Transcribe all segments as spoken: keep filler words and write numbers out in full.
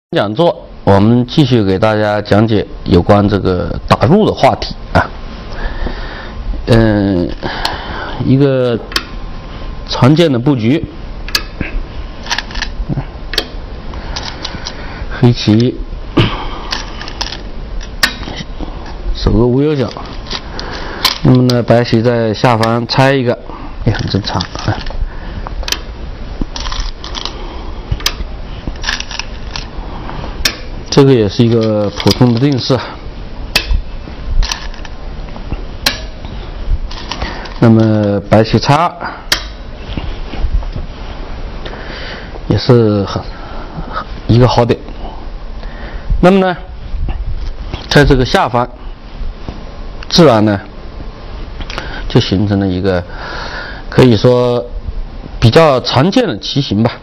讲座，我们继续给大家讲解有关这个打入的话题啊。嗯，一个常见的布局，黑棋守个无忧角，那么呢，白棋在下方拆一个也很正常啊。这个也是一个普通的定式，那么白棋拆二也是很一个好点。那么呢，在这个下方，自然呢就形成了一个可以说比较常见的棋形吧。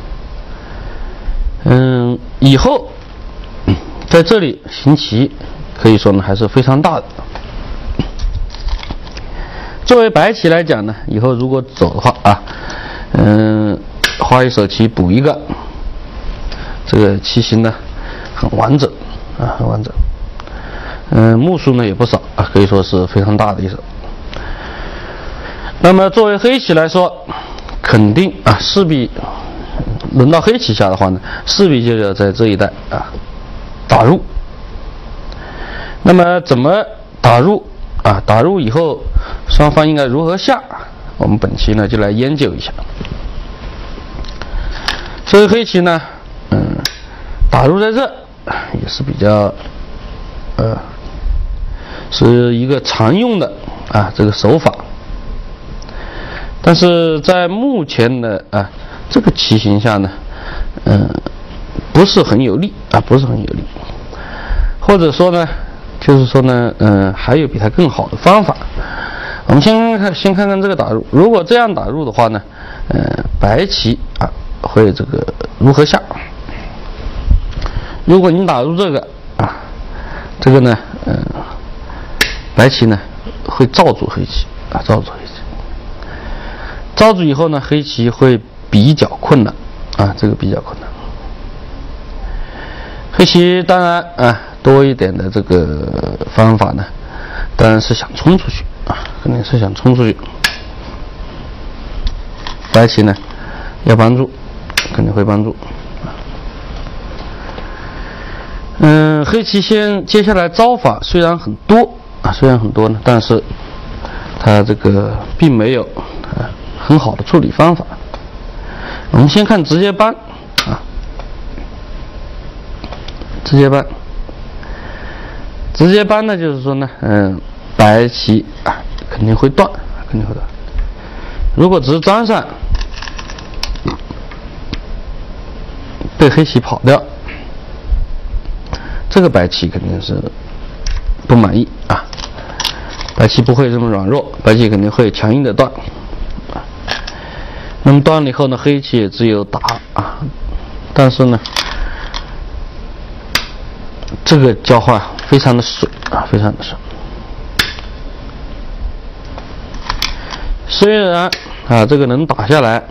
嗯，以后在这里行棋可以说呢还是非常大的。作为白棋来讲呢，以后如果走的话啊，嗯，花一手棋补一个，这个棋形呢很完整啊，很完整。嗯，目数呢也不少啊，可以说是非常大的一手。那么作为黑棋来说，肯定啊势必轮到黑棋下的话呢，势必就要在这一带啊打入。那么怎么打入啊？打入以后，双方应该如何下？我们本期呢就来研究一下。所以黑棋呢，嗯，打入在这也是比较，呃，是一个常用的啊这个手法。但是在目前的啊这个棋形下呢，嗯，不是很有利啊，不是很有利。或者说呢，就是说呢，嗯，还有比它更好的方法。我们先看看，先看看这个打入。如果这样打入的话呢，嗯，白棋啊会这个如何下？如果你打入这个啊，这个呢，嗯，白棋呢会罩住黑棋啊，罩住黑棋。罩住以后呢，黑棋会比较困难啊，这个比较困难。黑棋当然啊。多一点的这个方法呢，当然是想冲出去啊，肯定是想冲出去。白棋呢要帮助，肯定会帮助。嗯，黑棋先接下来招法虽然很多啊，虽然很多呢，但是它这个并没有啊很好的处理方法。我们先看直接扳啊，直接扳。直接扳呢，就是说呢，嗯，白棋啊肯定会断，肯定会断。如果只是粘上，被黑棋跑掉，这个白棋肯定是不满意啊。白棋不会这么软弱，白棋肯定会强硬的断。那么断了以后呢，黑棋也只有打啊，但是呢，这个交换非常的水啊，非常的水。虽然啊这个能打下来，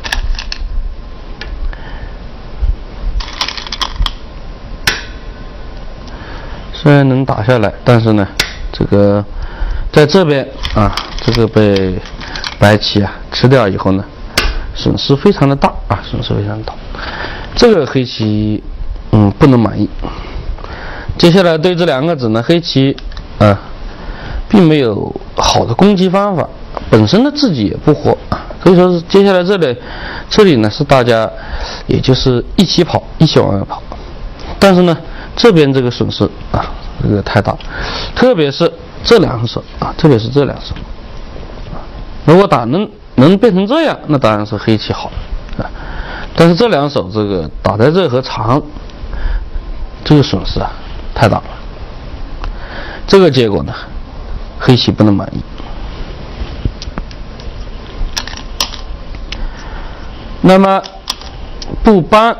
虽然能打下来，但是呢，这个在这边啊，这个被白棋啊吃掉以后呢，损失非常的大啊，损失非常大。这个黑棋嗯不能满意。接下来对这两个子呢，黑棋啊，并没有好的攻击方法，本身的自己也不活啊，可以说是接下来这里，这里呢是大家也就是一起跑，一起往外跑，但是呢这边这个损失啊，这个太大，特别是这两手啊，特别是这两手，如果打能能变成这样，那当然是黑棋好啊，但是这两手这个打在这和长，这个损失啊太大了，这个结果呢，黑棋不能满意。那么不扳，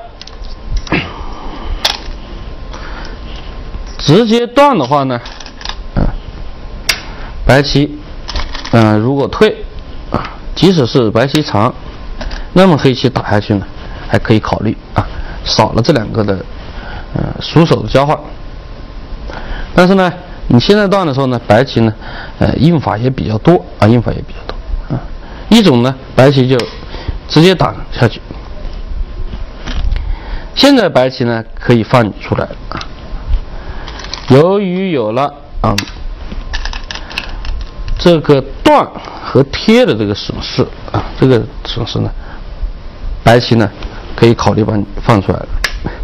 直接断的话呢，啊，白棋，嗯、呃，如果退啊，即使是白棋长，那么黑棋打下去呢，还可以考虑啊，少了这两个的呃熟手的交换。但是呢，你现在断的时候呢，白棋呢，呃应法也比较多啊，应法也比较多啊。一种呢，白棋就直接打下去。现在白棋呢可以放出来了啊。由于有了啊这个断和贴的这个损失啊，这个损失呢，白棋呢可以考虑把你放出来了。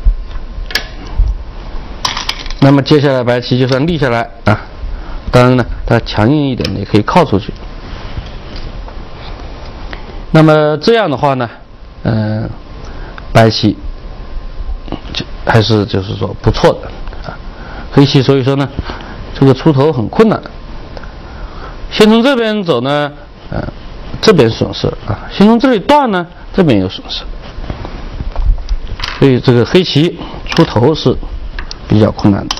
那么接下来白棋就算立下来啊，当然呢，它强硬一点的也可以靠出去。那么这样的话呢，嗯、呃，白棋就还是就是说不错的啊。黑棋所以说呢，这个出头很困难。先从这边走呢，呃，这边损失啊；先从这里断呢，这边有损失。所以这个黑棋出头是比较困难的。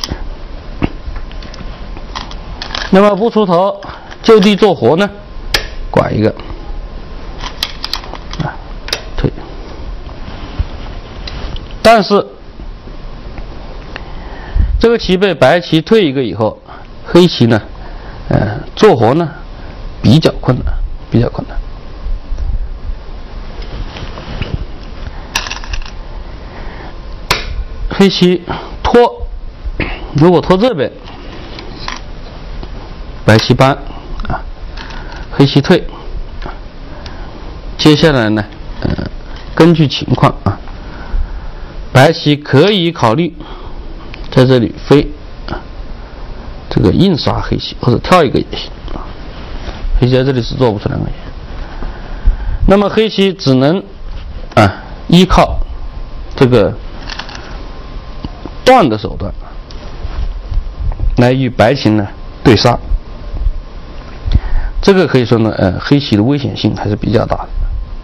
那么不出头，就地做活呢，拐一个啊，退。但是这个棋被白棋退一个以后，黑棋呢，呃，做活呢比较困难，比较困难。黑棋拖，如果拖这边，白棋搬啊，黑棋退。接下来呢，呃，根据情况啊，白棋可以考虑在这里飞啊，这个硬杀黑棋，或者跳一个也行啊。黑棋在这里是做不出两个眼，那么黑棋只能啊依靠这个断的手段来与白棋呢对杀。这个可以说呢，呃，黑棋的危险性还是比较大的。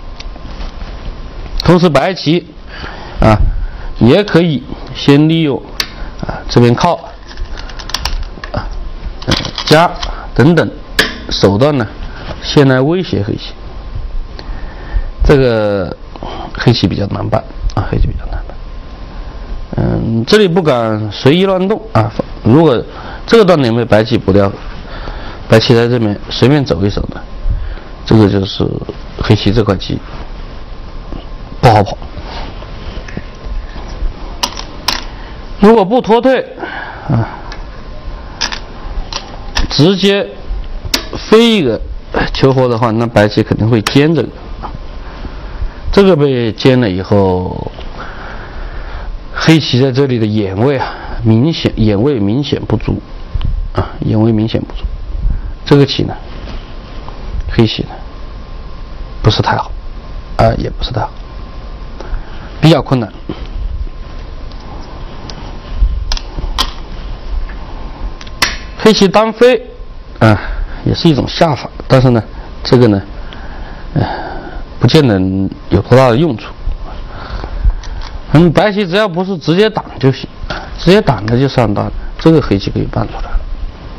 同时，白棋啊也可以先利用啊这边靠啊、呃、加等等手段呢，先来威胁黑棋。这个黑棋比较难办啊，黑棋比较难办。嗯，这里不敢随意乱动啊。如果这个断点被白棋补掉，白棋在这边随便走一手呢，这个就是黑棋这块棋不好跑。如果不脱退啊，直接飞一个求活的话，那白棋肯定会尖这个。这个被尖了以后，黑棋在这里的眼位啊，明显眼位明显不足啊，眼位明显不足。这个棋呢，黑棋呢不是太好啊，也不是太好，比较困难。黑棋单飞啊，也是一种下法，但是呢，这个呢，呃，不见得有多大的用处。嗯，白棋只要不是直接挡就行，直接挡的就上当，这个黑棋可以办出来了。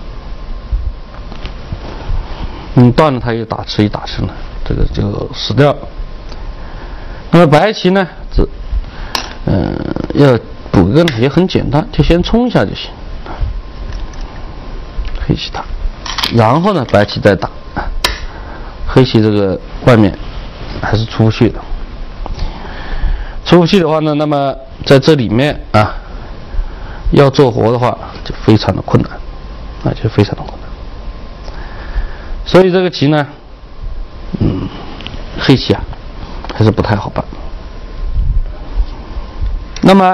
嗯，断了它一打吃一打吃呢，这个就死掉了。那么白棋呢，这嗯、呃、要补一个呢也很简单，就先冲一下就行。黑棋打，然后呢白棋再打，黑棋这个外面还是出不去的。出不去的话呢，那么在这里面啊，要做活的话就非常的困难，啊，就非常的困难。所以这个棋呢，嗯，黑棋啊还是不太好办。那么，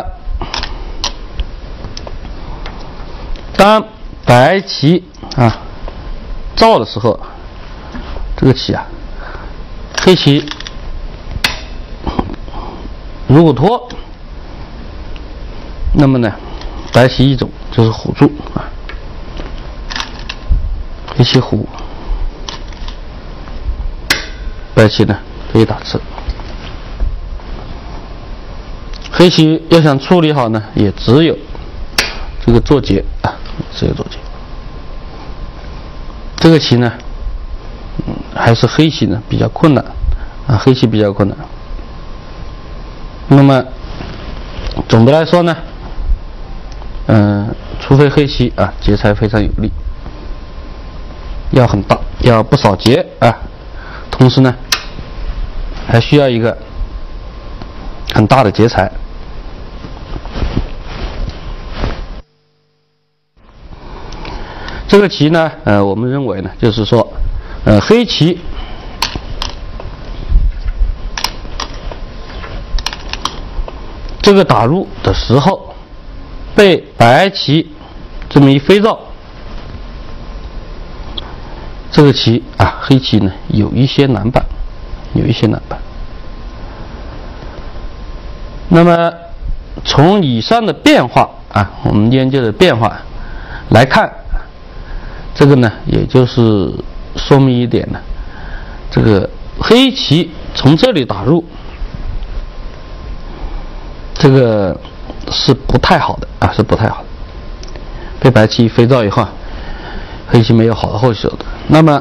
当白棋啊照的时候，这个棋啊，黑棋如果拖，那么呢，白棋一种就是虎住啊，黑棋虎。白棋呢可以打吃，黑棋要想处理好呢，也只有这个做劫啊，只有做劫。这个棋呢，嗯，还是黑棋呢比较困难啊，黑棋比较困难。那么总的来说呢， 嗯、呃，除非黑棋啊劫财非常有力，要很大，要不少劫啊，同时呢还需要一个很大的劫财。这个棋呢，呃，我们认为呢，就是说，呃，黑棋这个打入的时候，被白棋这么一飞绕，这个棋啊，黑棋呢有一些难办，有一些难办。那么从以上的变化啊，我们研究的变化来看，这个呢，也就是说明一点呢，这个黑棋从这里打入，这个是不太好的啊，是不太好的。被白棋飞绕以后，黑棋没有好的后续手段。那么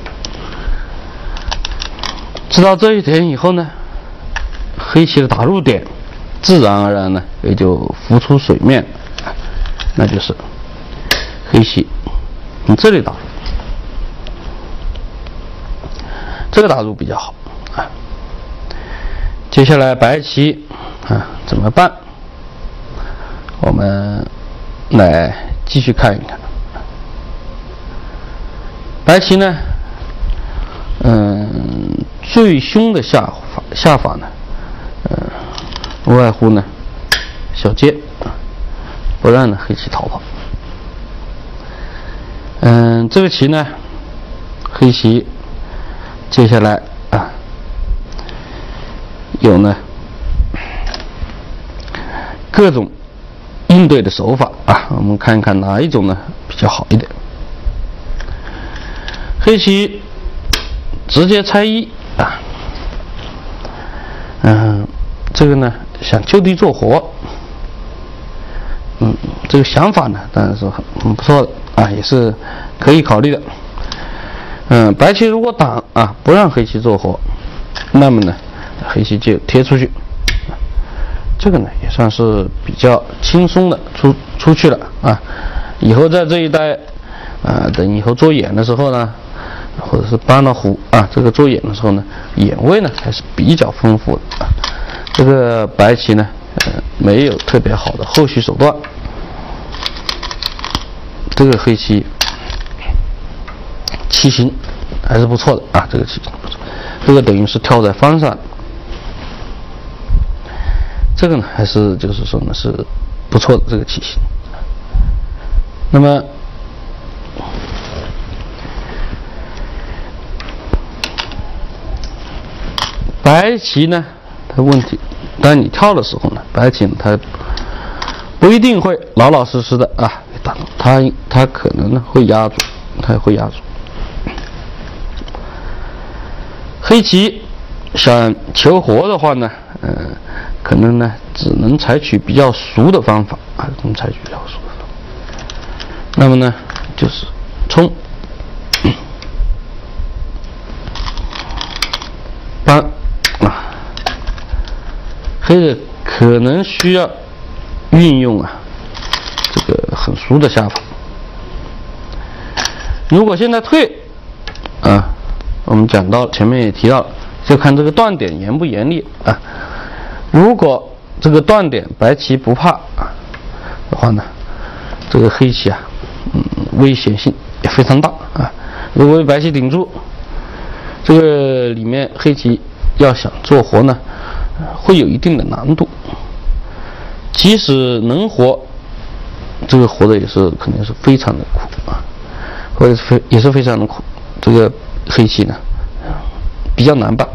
知道这一点以后呢，黑棋的打入点自然而然呢也就浮出水面，那就是黑棋从这里打入，这个打入比较好啊。接下来白棋啊怎么办？我们来继续看一看。白棋呢，嗯，最凶的下法下法呢，嗯，无外乎呢小接，不让呢黑棋逃跑。嗯，这个棋呢，黑棋接下来啊有呢各种应对的手法啊，我们看一看哪一种呢比较好一点。黑棋直接拆一啊，嗯，这个呢想就地做活，嗯，这个想法呢当然是很很不错的啊，也是可以考虑的。嗯，白棋如果挡啊不让黑棋做活，那么呢黑棋就贴出去，这个呢也算是比较轻松的出出去了啊。以后在这一带啊，等以后做眼的时候呢，或者是搬了胡啊，这个做眼的时候呢，眼位呢还是比较丰富的啊。这个白棋呢，呃，没有特别好的后续手段。这个黑棋棋形还是不错的啊，这个棋形不错，这个等于是跳在方上，这个呢还是就是说呢是不错的这个棋形。那么白棋呢，它问题，当你跳的时候呢，白棋呢它不一定会老老实实的啊打，它它可能呢会压住，它会压住。黑棋想求活的话呢，嗯、呃，可能呢只能采取比较熟的方法啊，只能采取比较熟的方法。那么呢，就是冲。搬啊，黑的可能需要运用啊这个很熟的下法。如果现在退啊，我们讲到前面也提到，就看这个断点严不严厉啊。如果这个断点白棋不怕啊的话呢，这个黑棋啊，嗯，危险性也非常大啊。如果白棋顶住，这个里面黑棋要想做活呢，会有一定的难度。即使能活，这个活的也是肯定是非常的苦啊，或者是非也是非常的苦。这个黑棋呢，比较难办。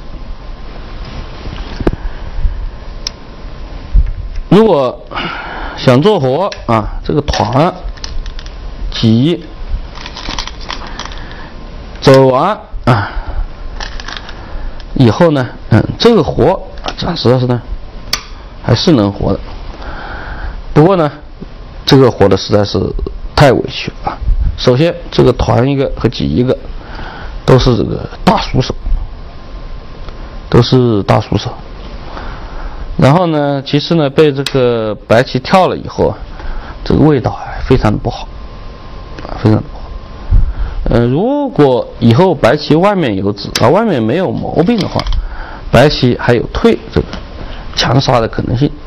如果想做活啊，这个团挤走完啊以后呢，嗯，这个活暂时是呢还是能活的，不过呢，这个活的实在是太委屈了啊。首先，这个团一个和挤一个都是这个大熟手，都是大熟手。然后呢，其实呢，被这个白棋跳了以后啊， 这个味道啊非常的不好，啊，非常的不好。呃，如果以后白棋外面有子，而外面没有毛病的话，白棋还有退这个强杀的可能性。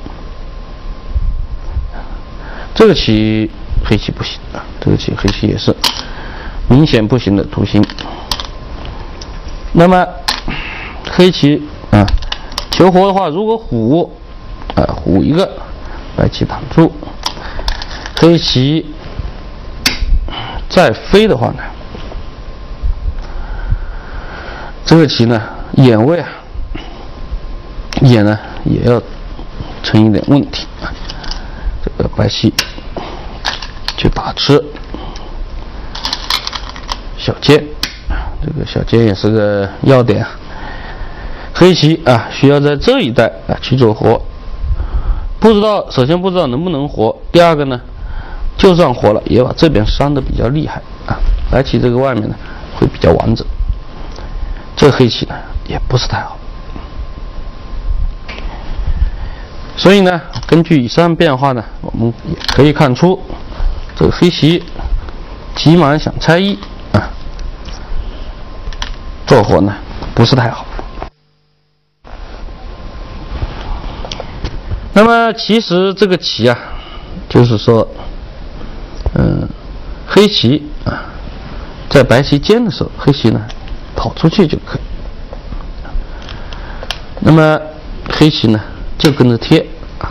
这个棋黑棋不行啊，这个棋黑棋也是明显不行的图形。那么黑棋啊，求活的话，如果虎啊虎一个，白棋挡住，黑棋再飞的话呢，这个棋呢眼位啊，眼呢也要成一点问题啊。这个白棋去打吃小尖，这个小尖也是个要点。黑棋啊，需要在这一带啊去做活，不知道首先不知道能不能活，第二个呢，就算活了，也把这边伤的比较厉害啊。白棋这个外面呢会比较完整，这黑棋呢也不是太好。所以呢，根据以上变化呢，我们也可以看出，这个黑棋急忙想拆一啊，做活呢不是太好。那么其实这个棋啊，就是说，嗯，黑棋啊，在白棋尖的时候，黑棋呢跑出去就可以。那么黑棋呢就跟着贴啊，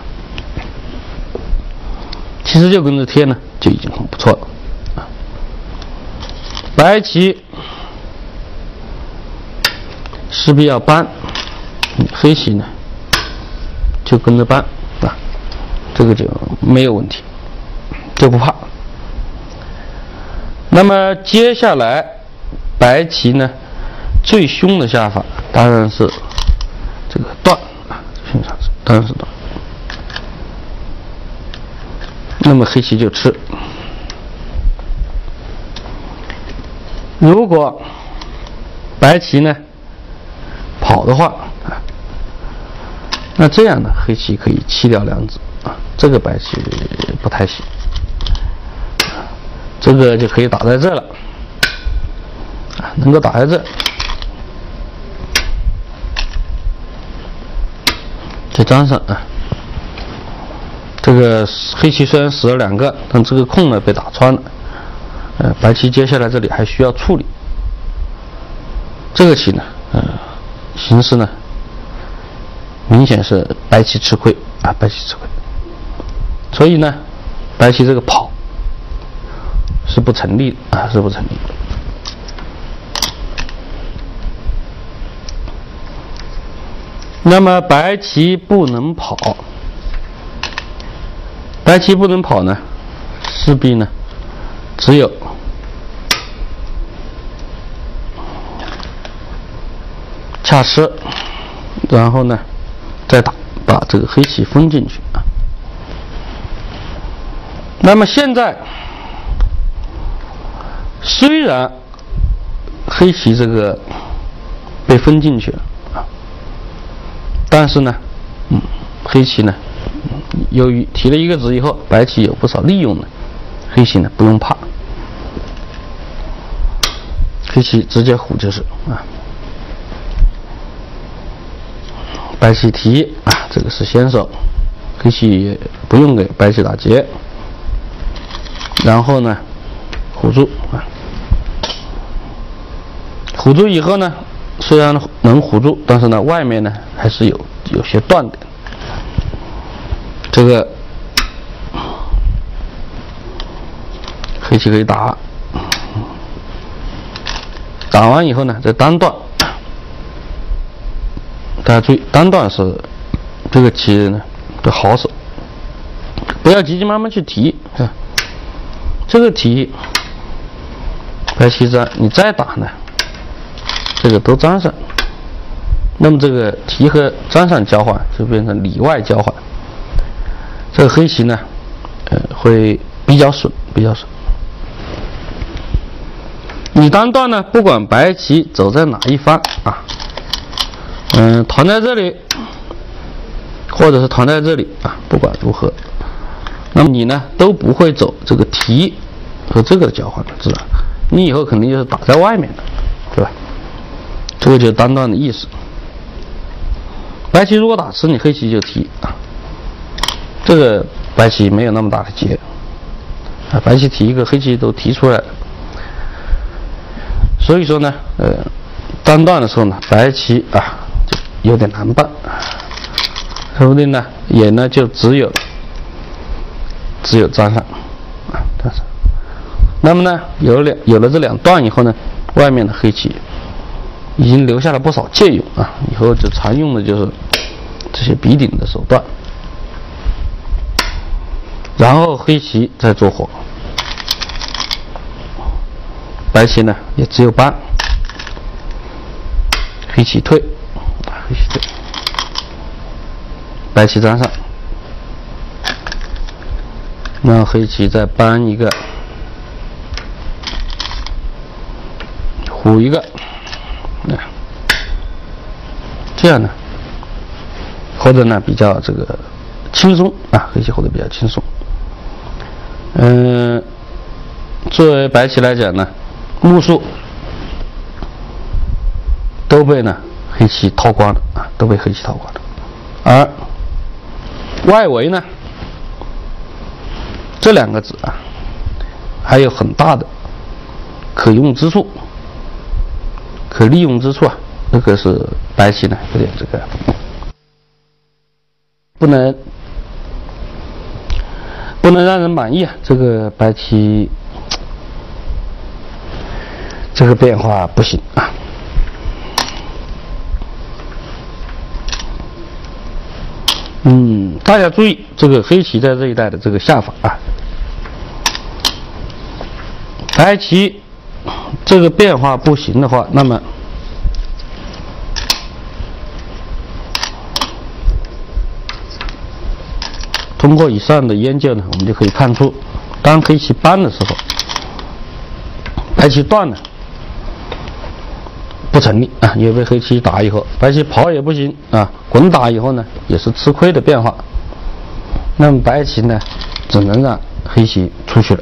其实就跟着贴呢就已经很不错了啊。白棋势必要搬，黑棋呢就跟着搬啊，这个就没有问题，就不怕。那么接下来白棋呢最凶的下法当然是这个断啊，凶下子当然是断。那么黑棋就吃。如果白棋呢跑的话啊，那这样呢黑棋可以弃掉两子啊，这个白棋不太行，这个就可以打在这了啊，能够打在这，再粘上啊。这个黑棋虽然死了两个，但这个空呢被打穿了，呃，白棋接下来这里还需要处理。这个棋呢，呃，形势呢，明显是白棋吃亏啊，白棋吃亏。所以呢，白棋这个跑是不成立的啊，是不成立的。那么白棋不能跑，白棋不能跑呢，势必呢只有恰吃，然后呢再打，把这个黑棋封进去啊。那么现在虽然黑棋这个被封进去了啊，但是呢，嗯，黑棋呢，由于提了一个子以后，白棋有不少利用呢，黑棋呢不用怕，黑棋直接虎就是啊。白棋提啊，这个是先手，黑棋也不用给白棋打劫，然后呢，虎住啊，虎住以后呢，虽然能虎住，但是呢，外面呢还是有有些断点。这个黑棋可以打，打完以后呢，再单断。大家注意，单断是这个棋呢的好手，不要急急忙忙去提啊。这个提白棋粘，你再打呢，这个都粘上，那么这个提和粘上交换就变成里外交换。这个黑棋呢，呃，会比较损，比较损。你单断呢，不管白棋走在哪一方啊。嗯，团在这里，或者是团在这里啊，不管如何， 那么你呢都不会走这个提和这个的交换的自然，你以后肯定就是打在外面的，对吧？这个就是单段的意思。白棋如果打吃，你黑棋就提啊，这个白棋没有那么大的劫啊，白棋提一个，黑棋都提出来了。所以说呢，呃，单段的时候呢，白棋啊就有点难办，说不定呢也呢就只有只有粘上啊，粘上。那么呢，有两有了这两段以后呢，外面的黑棋已经留下了不少借用啊，以后就常用的就是这些比顶的手段。然后黑棋再做活，白棋呢也只有搬，黑棋退，黑棋退，白棋粘上，然后黑棋再搬一个，虎一个，这样呢，活得呢比较这个轻松啊，黑棋活得比较轻松。嗯，作为白棋来讲呢，目数都被呢黑棋掏光了啊，都被黑棋掏光了。而外围呢，这两个子啊，还有很大的可用之处、可利用之处啊。这个是白棋呢有点这个不能不能让人满意啊。这个白棋这个变化不行啊。嗯，大家注意这个黑棋在这一带的这个下法啊，白棋这个变化不行的话，那么通过以上的研究呢，我们就可以看出，当黑棋搬的时候，白棋断了不成立啊，因为被黑棋打以后，白棋跑也不行啊，滚打以后呢也是吃亏的变化。那么白棋呢，只能让黑棋出去了，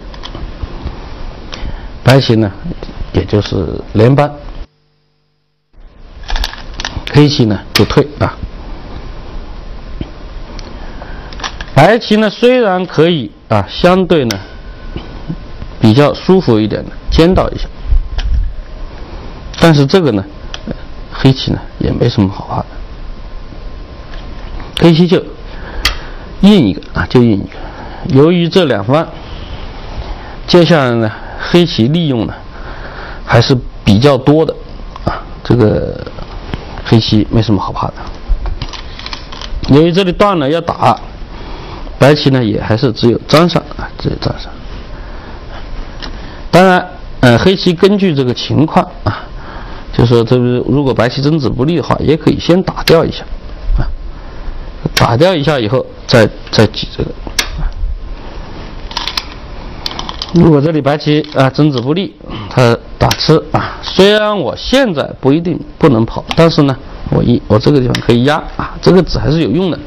白棋呢也就是连搬，黑棋呢就退啊。白棋呢虽然可以啊，相对呢比较舒服一点的尖到一下，但是这个呢，黑棋呢也没什么好怕的，黑棋就印一个啊，就印一个。由于这两方，接下来呢，黑棋利用呢还是比较多的啊，这个黑棋没什么好怕的。由于这里断了要打。白棋呢也还是只有粘上啊，只有粘上。当然，呃，黑棋根据这个情况啊，就说这个如果白棋争子不利的话，也可以先打掉一下啊，打掉一下以后再再挤这个。如果这里白棋啊争子不利，他打吃啊，虽然我现在不一定不能跑，但是呢，我一我这个地方可以压啊，这个子还是有用的。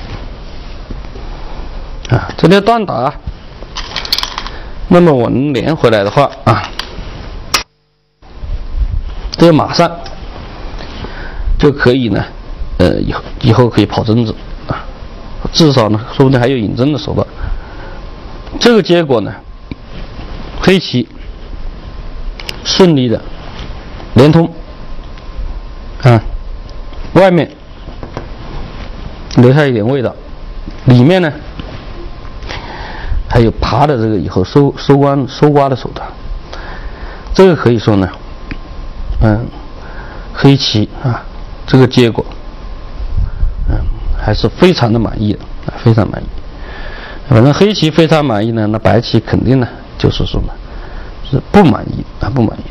啊，这里断打，那么我能连回来的话啊，这个马上就可以呢，呃，以后以后可以跑争子啊，至少呢，说不定还有引争的手段。这个结果呢，黑棋顺利的连通啊，外面留下一点味道，里面呢。还有爬的这个以后收收瓜收瓜的手段，这个可以说呢，嗯，黑棋啊，这个结果，嗯，还是非常的满意的啊，非常满意。反正黑棋非常满意呢，那白棋肯定呢就是说呢是不满意啊，不满意。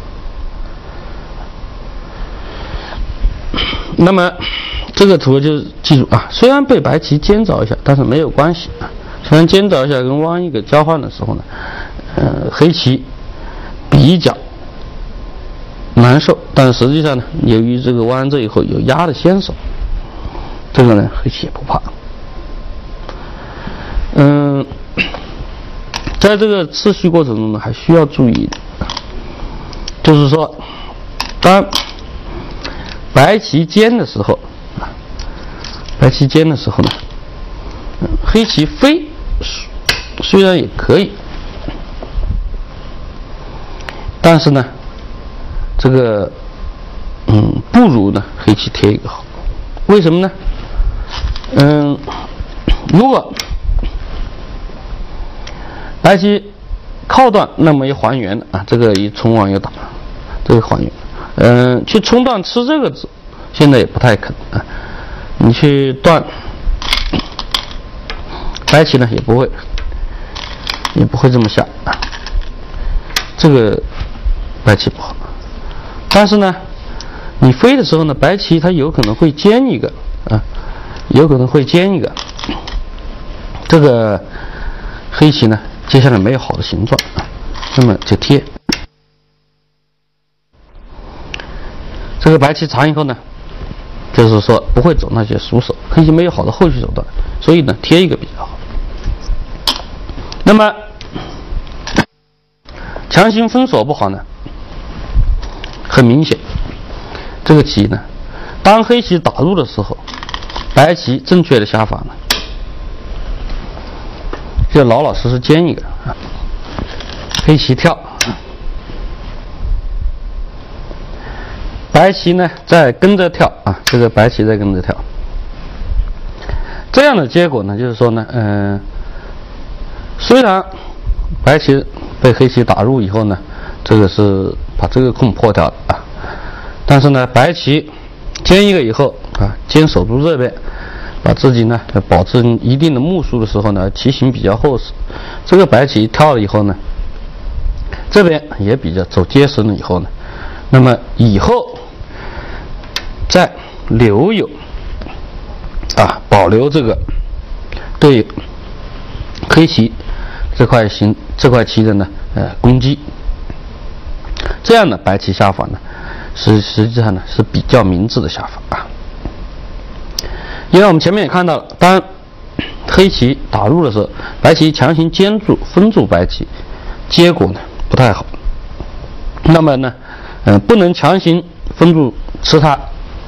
那么这个图就是记住啊，虽然被白棋尖着一下，但是没有关系啊。虽然尖着一下跟弯一个交换的时候呢，呃，黑棋比较难受，但实际上呢，由于这个弯这以后有压的先手，这个呢黑棋也不怕。嗯、呃， 在这个次序过程中呢，还需要注意，就是说，当白棋尖的时候，白棋尖的时候呢，黑棋飞虽然也可以，但是呢，这个嗯不如呢黑棋贴一个好。为什么呢？嗯，如果白棋靠断，那么一还原啊，这个一冲往右打，这个还原，嗯，去冲断吃这个子，现在也不太可能啊。你去断，白棋呢也不会，也不会这么下啊。这个白棋不好，但是呢，你飞的时候呢，白棋它有可能会尖一个啊，有可能会尖一个，这个黑棋呢。接下来没有好的形状啊，那么就贴。这个白棋长以后呢，就是说不会走那些熟手，黑棋没有好的后续手段，所以呢贴一个比较好。那么强行封锁不好呢，很明显，这个棋呢，当黑棋打入的时候，白棋正确的下法呢。就老老实实尖一个啊，黑棋跳，白棋呢再跟着跳啊，这个白棋再跟着跳，这样的结果呢，就是说呢，嗯、呃，虽然白棋被黑棋打入以后呢，这个是把这个空破掉了啊，但是呢，白棋尖一个以后啊，尖守住这边。把自己呢保持一定的目数的时候呢，棋形比较厚实。这个白棋跳了以后呢，这边也比较走结实了以后呢，那么以后再留有啊保留这个对黑棋这块形这块棋的呢呃攻击，这样的白棋下法呢，实实际上呢是比较明智的下法啊。因为我们前面也看到了，当黑棋打入的时候，白棋强行尖住封住白棋，结果呢不太好。那么呢，呃，不能强行封住吃它，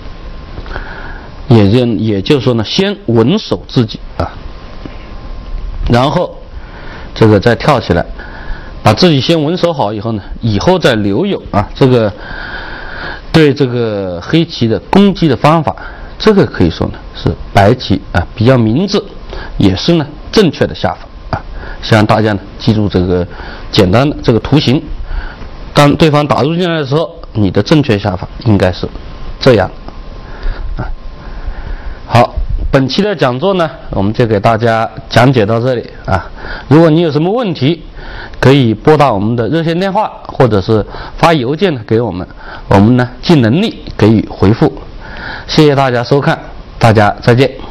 也就也就是说呢，先稳守自己啊，然后这个再跳起来，把自己先稳守好以后呢，以后再留有啊这个对这个黑棋的攻击的方法。这个可以说呢是白棋啊比较明智，也是呢正确的下法啊。希望大家呢记住这个简单的这个图形，当对方打入进来的时候，你的正确下法应该是这样啊。好，本期的讲座呢，我们就给大家讲解到这里啊。如果你有什么问题，可以拨打我们的热线电话，或者是发邮件给我们，我们呢尽能力给予回复。谢谢大家收看，大家再见。